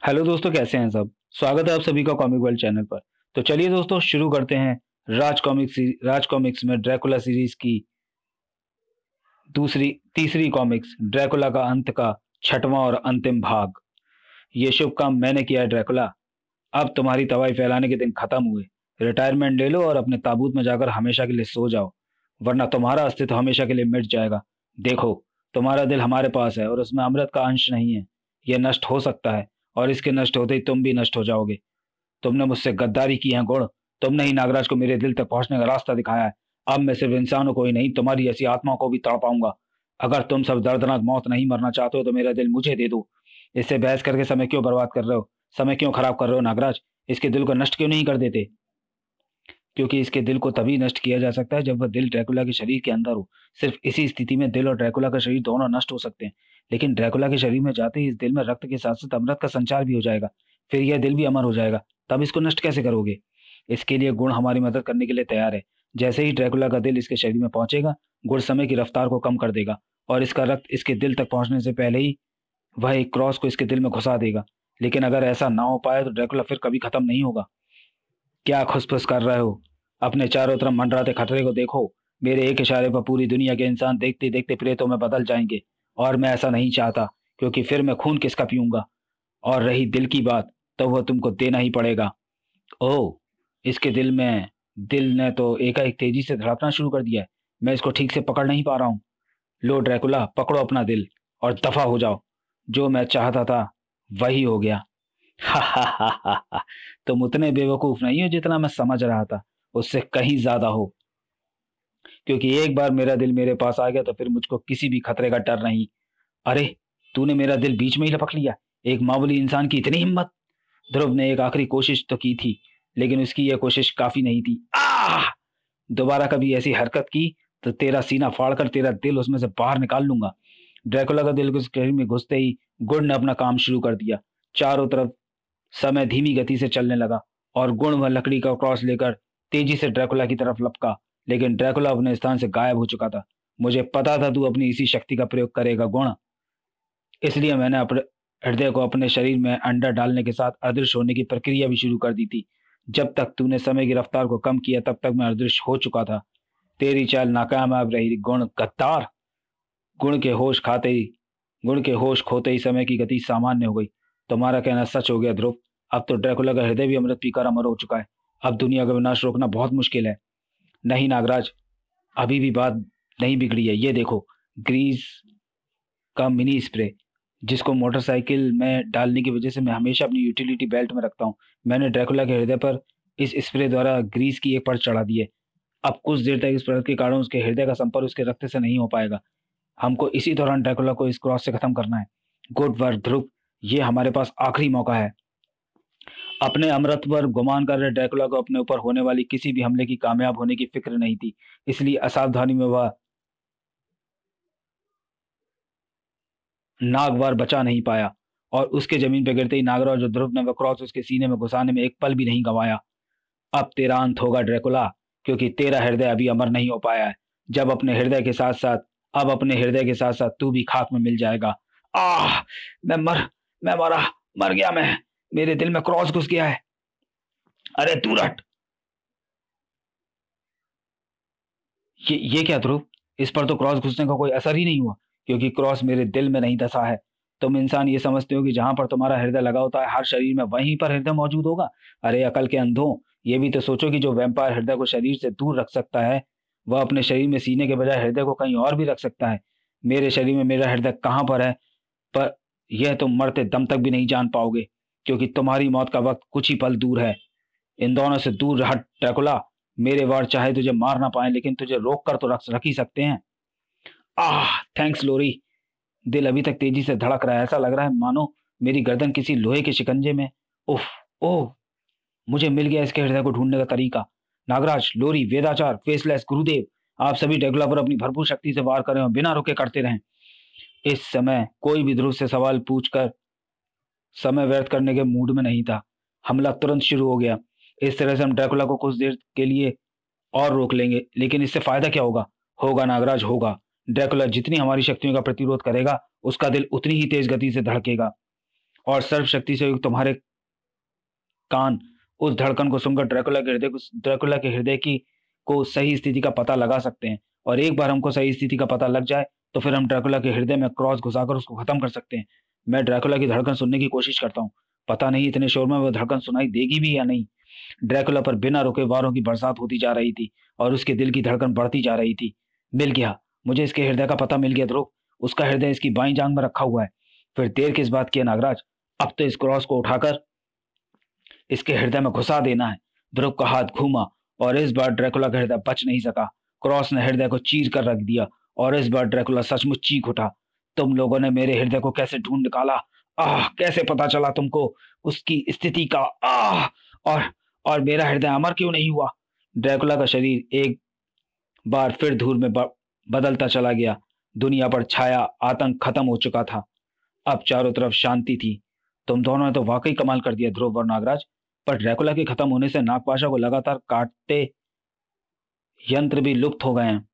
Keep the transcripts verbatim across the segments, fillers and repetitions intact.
Hello दोस्तों, कैसे हैं सब। स्वागत है आप सभी का कॉमिक वर्ल्ड चैनल पर। तो चलिए दोस्तों, शुरू करते हैं राज कॉमिक्स राज कॉमिक्स में ड्रैकुला सीरीज की दूसरी तीसरी कॉमिक्स ड्रैकुला का अंत का छठवां और अंतिम भाग। ये शुभ काम मैंने किया है ड्रैकुला। अब तुम्हारी तवाई फैलाने के दिन खत्म हुए। रिटायरमेंट ले लो और अपने ताबूत में जाकर हमेशा के लिए सो जाओ, वरना तुम्हारा अस्तित्व हमेशा के लिए मिट जाएगा। देखो, तुम्हारा दिल हमारे पास है और उसमें अमृत का अंश नहीं है। यह नष्ट हो सकता है और इसके नष्ट होते ही तुम भी नष्ट हो जाओगे। तुमने मुझसे गद्दारी की है गुण। तुमने ही नागराज को मेरे दिल तक पहुंचने का रास्ता दिखाया है। अब मैं सिर्फ इंसानों को ही नहीं, तुम्हारी ऐसी आत्माओं को भी तड़पाऊंगा। अगर तुम सब दर्दनाक मौत नहीं मरना चाहते हो तो मेरा दिल मुझे दे दो। इससे बहस करके समय क्यों बर्बाद कर रहे हो? समय क्यों खराब कर रहे हो नागराज? इसके दिल को नष्ट क्यों नहीं कर देते? क्योंकि इसके दिल को तभी नष्ट किया जा सकता है जब वह दिल ड्रैकुला के शरीर के अंदर हो। सिर्फ इसी स्थिति में दिल और ड्रैकुला का शरीर दोनों नष्ट हो सकते हैं। लेकिन ड्रैकुला के शरीर में जाते ही इस दिल में रक्त के साथ साथ अमृत का संचार भी हो जाएगा। फिर यह दिल भी अमर हो जाएगा। तब इसको नष्ट कैसे करोगे? इसके लिए गुण हमारी मदद करने के लिए तैयार है। जैसे ही ड्रैकुला का दिल इसके शरीर में पहुंचेगा, गुण समय की रफ्तार को कम कर देगा और इसका रक्त इसके दिल तक पहुंचने से पहले ही वह एक क्रॉस को इसके दिल में घुसा देगा। लेकिन अगर ऐसा ना हो पाए तो ड्रैकुला फिर कभी खत्म नहीं होगा। क्या खुसफुस कर रहे हो? अपने चारों तरफ मंडराते खतरे को देखो। मेरे एक इशारे पर पूरी दुनिया के इंसान देखते देखते प्रेतों में बदल जाएंगे। और मैं ऐसा नहीं चाहता, क्योंकि फिर मैं खून किसका पीऊंगा। और रही दिल की बात, तो वह तुमको देना ही पड़ेगा। ओह, इसके दिल में दिल ने तो एकाएक तेजी से धड़कना शुरू कर दिया है। मैं इसको ठीक से पकड़ नहीं पा रहा हूँ। लो ड्रैकुला, पकड़ो अपना दिल और दफा हो जाओ। जो मैं चाहता था वही हो गया। हा हा हा हा हा। तुम उतने बेवकूफ नहीं हो जितना मैं समझ रहा था, उससे कहीं ज्यादा हो। क्योंकि एक बार मेरा दिल मेरे पास आ गया तो फिर मुझको किसी भी खतरे का डर नहीं। अरे, तूने मेरा दिल बीच में ही लपक लिया। एक मामूली इंसान की इतनी हिम्मत! ध्रुव ने एक आखिरी कोशिश तो की थी, लेकिन उसकी यह कोशिश काफी नहीं थी। आह! दोबारा कभी ऐसी हरकत की तो तेरा सीना फाड़कर तेरा दिल उसमें से बाहर निकाल लूंगा। ड्रैकुला का दिल उस शरीर में घुसते ही गुण ने अपना काम शुरू कर दिया। चारों तरफ समय धीमी गति से चलने लगा और गुण व लकड़ी का क्रॉस लेकर तेजी से ड्रैकुला की तरफ लपका। लेकिन ड्रैकुला अपने स्थान से गायब हो चुका था। मुझे पता था तू अपनी इसी शक्ति का प्रयोग करेगा गुण। इसलिए मैंने अपने हृदय को अपने शरीर में अंडा डालने के साथ अदृश्य होने की प्रक्रिया भी शुरू कर दी थी। जब तक तूने समय की रफ्तार को कम किया तब तक मैं अदृश्य हो चुका था। तेरी चाल नाकामयाब रही गुण गद्दार। गुण के होश खाते ही गुण के होश खोते ही समय की गति सामान्य हो गई। तुम्हारा कहना सच हो गया ध्रुव। अब तो ड्रैकुला का हृदय भी अमृत पीकर अमर हो चुका है। अब दुनिया का विनाश रोकना बहुत मुश्किल है। नहीं नागराज, अभी भी बात नहीं बिगड़ी है। ये देखो, ग्रीस का मिनी स्प्रे, जिसको मोटरसाइकिल में डालने की वजह से मैं हमेशा अपनी यूटिलिटी बेल्ट में रखता हूँ। मैंने ड्रैकुला के हृदय पर इस स्प्रे द्वारा ग्रीस की एक परत चढ़ा दी है। अब कुछ देर तक इस परत के कारण उसके हृदय का संपर्क उसके रक्त से नहीं हो पाएगा। हमको इसी दौरान ड्रैकुला को इस क्रॉस से खत्म करना है। गुड वर्क ध्रुव, ये हमारे पास आखिरी मौका है। अपने अमृत पर गुमान कर रहे ड्रैकुला को अपने ऊपर होने वाली किसी भी हमले की कामयाब होने की फिक्र नहीं थी। इसलिए असावधानी में वह नागवार बचा नहीं पाया और उसके जमीन पर गिरते ही नागराज और ध्रुव ने वह क्रॉस उसके सीने में घुसाने में एक पल भी नहीं गंवाया। अब तेरा अंत होगा ड्रैकुला, क्योंकि तेरा हृदय अभी अमर नहीं हो पाया है। जब अपने हृदय के साथ साथ अब अपने हृदय के साथ साथ तू भी खाक में मिल जाएगा। आह! मैं मर मैं मरा मर गया मैं। मेरे दिल में क्रॉस घुस गया है। अरे तू रट! ये ये क्या ध्रुव? इस पर तो क्रॉस घुसने का कोई असर ही नहीं हुआ, क्योंकि क्रॉस मेरे दिल में नहीं धंसा है। तुम इंसान ये समझते हो कि जहां पर तुम्हारा हृदय लगा होता है हर शरीर में वहीं पर हृदय मौजूद होगा। अरे अकल के अंधों, ये भी तो सोचो कि जो वैम्पायर हृदय को शरीर से दूर रख सकता है, वह अपने शरीर में सीने के बजाय हृदय को कहीं और भी रख सकता है। मेरे शरीर में मेरा हृदय कहाँ पर है, पर यह तुम मरते दम तक भी नहीं जान पाओगे, क्योंकि तुम्हारी मौत का वक्त कुछ ही पल दूर है। इन दोनों से दूर हट ड्रैकुला। मेरे वार चाहे तुझे मार ना पाए, लेकिन तुझे रोक कर तो रख रख ही सकते हैं। आह, थैंक्स लोरी। दिल अभी तक तेजी से धड़क रहा है। ऐसा लग रहा है मानो मेरी गर्दन किसी लोहे के शिकंजे में। उफ! ओह! मुझे मिल गया इसके हृदय को ढूंढने का तरीका। नागराज, लोरी, वेदाचार, फेसलेस, गुरुदेव, आप सभी ड्रैकुला पर अपनी भरपूर शक्ति से वार करें और बिना रुके करते रहें। इस समय कोई भी ध्रुव से सवाल पूछकर समय व्यर्थ करने के मूड में नहीं था। हमला तुरंत शुरू हो गया। इस तरह से हम ड्रैकुला को कुछ देर के लिए और रोक लेंगे, लेकिन इससे फायदा क्या होगा? होगा नागराज, होगा। ड्रैकुला जितनी हमारी शक्तियों का प्रतिरोध करेगा, उसका दिल उतनी ही तेज गति से धड़केगा। और सर्वशक्ति से युक्त तुम्हारे कान उस धड़कन को सुनकर ड्रैकुला के हृदय को ड्रैकुला के हृदय की को सही स्थिति का पता लगा सकते हैं। और एक बार हमको सही स्थिति का पता लग जाए तो फिर हम ड्रैकुला के हृदय में क्रॉस घुसाकर उसको खत्म कर सकते हैं। मैं ड्रैकुला की धड़कन सुनने की कोशिश करता हूँ। पता नहीं इतने शोर में वो धड़कन सुनाई देगी भी या नहीं। ड्रैकुला पर बिना रुके वारों की बरसात होती जा रही थी और उसके दिल की धड़कन बढ़ती जा रही थी। मिल गया, मुझे इसके हृदय का पता मिल गया ध्रुव। उसका हृदय इसकी बाईं जांघ में रखा हुआ है। फिर देर किस बात की है नागराज, अब तो इस क्रॉस को उठाकर इसके हृदय में घुसा देना है। ध्रुव का हाथ घूमा और इस बार ड्रैकुला का हृदय बच नहीं सका। क्रॉस ने हृदय को चीर कर रख दिया और इस बार ड्रैकुला सचमुच चीख उठा। तुम लोगों ने मेरे हृदय को कैसे ढूंढ निकाला? आह, कैसे पता चला तुमको उसकी स्थिति का? आह, और और मेरा हृदय अमर क्यों नहीं हुआ? ड्रैकुला का शरीर एक बार फिर धूल में ब- बदलता चला गया। दुनिया पर छाया आतंक खत्म हो चुका था। अब चारों तरफ शांति थी। तुम दोनों ने तो वाकई कमाल कर दिया ध्रुव और नागराज। पर ड्रैकुला के खत्म होने से नागपाशा को लगातार काटते यंत्र भी लुप्त हो गए हैं।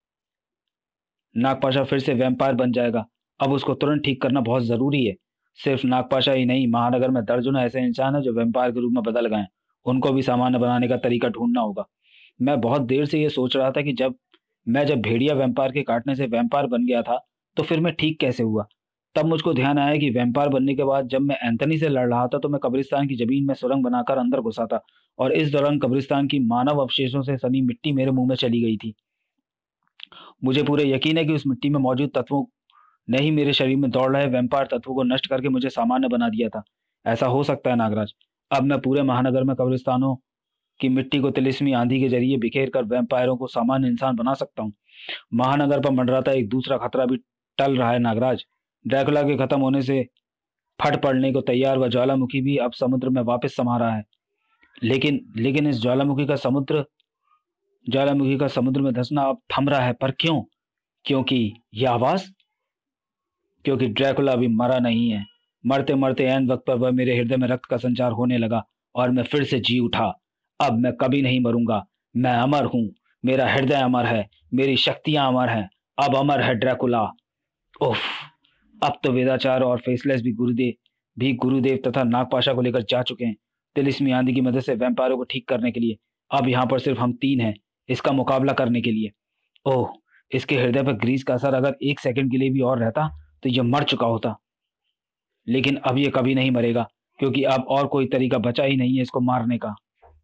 नागपाशा फिर से वैम्पायर बन जाएगा। अब उसको तुरंत ठीक करना बहुत जरूरी है। सिर्फ नागपाशा ही नहीं, महानगर में दर्जनों ऐसे इंसान हैं जो वैम्पायर के रूप में बदल गए हैं। उनको भी सामान्य बनाने का तरीका ढूंढना होगा। मैं बहुत देर से ये सोच रहा था कि जब मैं जब भेड़िया वैम्पायर के काटने से वैम्पायर बन गया था तो फिर मैं ठीक कैसे हुआ। तब मुझको ध्यान आया कि वैम्पायर बनने के बाद जब मैं एंथनी से लड़ रहा था तो मैं कब्रिस्तान की जमीन में सुरंग बनाकर अंदर घुसा था और इस दौरान कब्रिस्तान की मानव अवशेषों से सनी मिट्टी मेरे मुंह में चली गई थी। मुझे पूरे यकीन है कि उस मिट्टी में मौजूद तत्वों ने ही मेरे शरीर में दौड़ रहे वैम्पायर तत्वों को नष्ट करके मुझे सामान्य बना दिया था। ऐसा हो सकता है नागराज। अब मैं पूरे महानगर में कब्रिस्तानों की मिट्टी को तिलिस्मी आंधी के जरिए बिखेर कर वैम्पायरों को सामान्य इंसान बना सकता हूँ। महानगर पर मंडराता एक दूसरा खतरा भी टल रहा है नागराज। ड्रैकुला के खत्म होने से फट पड़ने को तैयार वह ज्वालामुखी भी अब समुद्र में वापस समा रहा है। लेकिन लेकिन इस ज्वालामुखी का समुद्र ज्वालामुखी का समुद्र में धंसना अब थम रहा है। पर क्यों? क्योंकि यह आवाज क्योंकि ड्रैकुला अभी मरा नहीं है। मरते मरते ऐन वक्त पर वह मेरे हृदय में रक्त का संचार होने लगा और मैं फिर से जी उठा। अब मैं कभी नहीं मरूंगा। मैं अमर हूं। मेरा हृदय अमर है। मेरी शक्तियां अमर हैं। अब अमर है ड्रैकुला। उफ। अब तो वेदाचार और फेसलेस भी गुरुदेव भी गुरुदेव तथा नागपाशा को लेकर जा चुके हैं तिलिस्मी आंधी की मदद से वैम्पायरों को ठीक करने के लिए। अब यहाँ पर सिर्फ हम तीन हैं इसका मुकाबला करने के लिए। ओह, इसके हृदय पर ग्रीस का असर अगर एक सेकंड के लिए भी और रहता तो यह मर चुका होता। लेकिन अब यह कभी नहीं मरेगा क्योंकि अब और कोई तरीका बचा ही नहीं है इसको मारने का।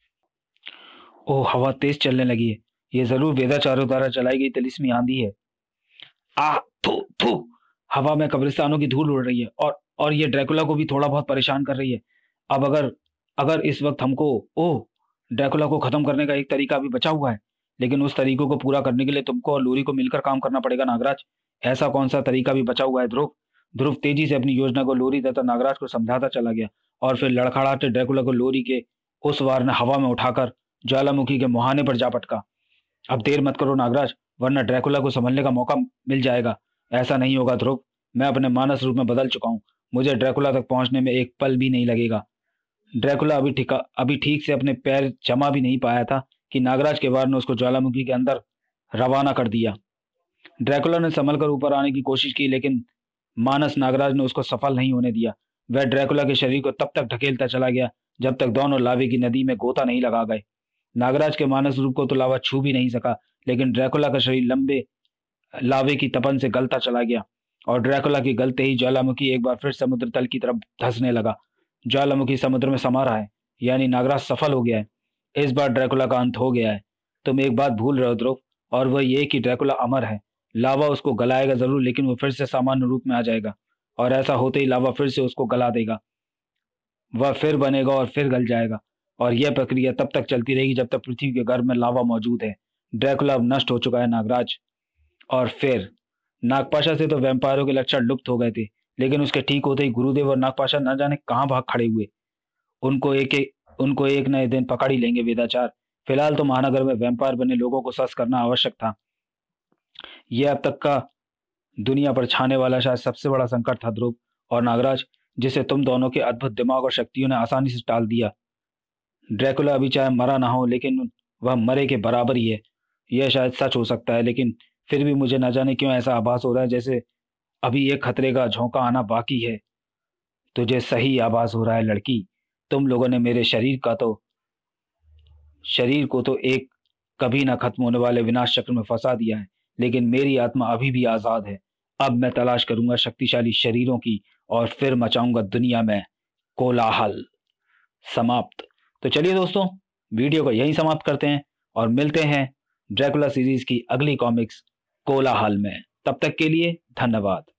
ओह, हवा तेज चलने लगी है। यह जरूर वेदाचारों द्वारा चलाई गई तिलिस्मी आंधी है। आ थू थू। हवा में कब्रिस्तानों की धूल उड़ रही है और और ये ड्रैकुला को भी थोड़ा बहुत परेशान कर रही है। अब अगर अगर इस वक्त हमको ओह ड्रैकुला को खत्म करने का एक तरीका अभी बचा हुआ है। लेकिन उस तरीकों को पूरा करने के लिए तुमको और लोरी को मिलकर काम करना पड़ेगा नागराज। ऐसा कौन सा तरीका भी बचा हुआ है ध्रुव? ध्रुव तेजी से अपनी योजना को लोरी तथा नागराज को समझाता चला गया और फिर लड़खड़ाते ड्रैकुला को लोरी के उस वार ने हवा में उठाकर ज्वालामुखी के मुहाने पर जा पटका। अब देर मत करो नागराज, वरना ड्रैकुला को संभलने का मौका मिल जाएगा। ऐसा नहीं होगा ध्रुव। मैं अपने मानस रूप में बदल चुका हूँ। मुझे ड्रैकुला तक पहुंचने में एक पल भी नहीं लगेगा। ड्रैकुला अभी ठीक अभी ठीक से अपने पैर जमा भी नहीं पाया था कि नागराज के वार ने उसको ज्वालामुखी के अंदर रवाना कर दिया। ड्रैकुला ने संभल कर ऊपर आने की कोशिश की लेकिन मानस नागराज ने उसको सफल नहीं होने दिया। वह ड्रैकुला के शरीर को तब तक ढकेलता चला गया जब तक दोनों लावे की नदी में गोता नहीं लगा गए। नागराज के मानस रूप को तो लावा छू भी नहीं सका लेकिन ड्रैकुला का शरीर लंबे लावे की तपन से गलता चला गया और ड्रैकुला के गलते ही ज्वालामुखी एक बार फिर समुद्र तल की तरफ धंसने लगा। ज्वालामुखी समुद्र में समा रहा है, यानी नागराज सफल हो गया है। इस बार ड्रैकुला का अंत हो गया है। तुम एक बात भूल रहे हो ध्रुव, और वह ये कि ड्रैकुला अमर है। लावा उसको गलाएगा जरूर लेकिन वो फिर से सामान्य रूप में आ जाएगा और ऐसा होते ही लावा फिर से उसको गला देगा। वह फिर बनेगा और फिर गल जाएगा और यह प्रक्रिया तब तक चलती रहेगी जब तक पृथ्वी के गर्भ में लावा मौजूद है। ड्रैकुला अब नष्ट हो चुका है नागराज। और फिर नागपाशा से तो वैम्पायरों के लक्षण लुप्त हो गए थे लेकिन उसके ठीक होते ही गुरुदेव और नागपाशा न जाने कहाँ भाग खड़े हुए। उनको एक एक उनको एक नए दिन पकड़ ही लेंगे वेदाचार। फिलहाल तो महानगर में वैम्पायर बने लोगों को सस करना आवश्यक था। यह अब तक का दुनिया पर छाने वाला शायद सबसे बड़ा संकट था ध्रुव और नागराज, जिसे तुम दोनों के अद्भुत दिमाग और शक्तियों ने आसानी से टाल दिया। ड्रैकुला अभी चाहे मरा ना हो लेकिन वह मरे के बराबर ही है। यह शायद सच हो सकता है लेकिन फिर भी मुझे न जाने क्यों ऐसा आभास हो रहा है जैसे अभी एक खतरे का झोंका आना बाकी है। तुझे सही आभास हो रहा है लड़की। तुम लोगों ने मेरे शरीर का तो शरीर को तो एक कभी ना खत्म होने वाले विनाश चक्र में फंसा दिया है, लेकिन मेरी आत्मा अभी भी आजाद है। अब मैं तलाश करूंगा शक्तिशाली शरीरों की और फिर मचाऊंगा दुनिया में कोलाहल। समाप्त। तो चलिए दोस्तों, वीडियो को यहीं समाप्त करते हैं और मिलते हैं ड्रैकुला सीरीज की अगली कॉमिक्स कोलाहल में। तब तक के लिए धन्यवाद।